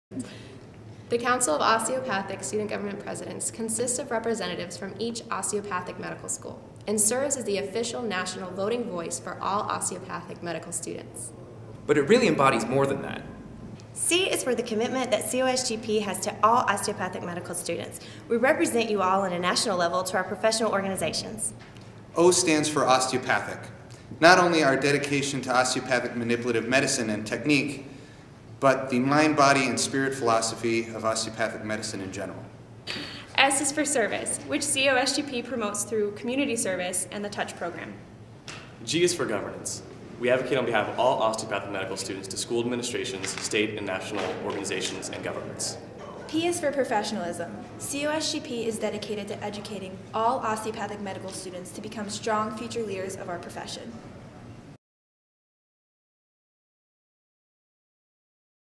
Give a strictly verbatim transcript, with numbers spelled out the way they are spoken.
The Council of Osteopathic Student Government Presidents consists of representatives from each osteopathic medical school and serves as the official national voting voice for all osteopathic medical students. But it really embodies more than that. C is for the commitment that C O S G P has to all osteopathic medical students. We represent you all on a national level to our professional organizations. O stands for osteopathic. Not only our dedication to osteopathic manipulative medicine and technique, but the mind, body, and spirit philosophy of osteopathic medicine in general. S is for service, which C O S G P promotes through community service and the TOUCH program. G is for governance. We advocate on behalf of all osteopathic medical students to school administrations, state and national organizations, and governments. P is for professionalism. C O S G P is dedicated to educating all osteopathic medical students to become strong future leaders of our profession.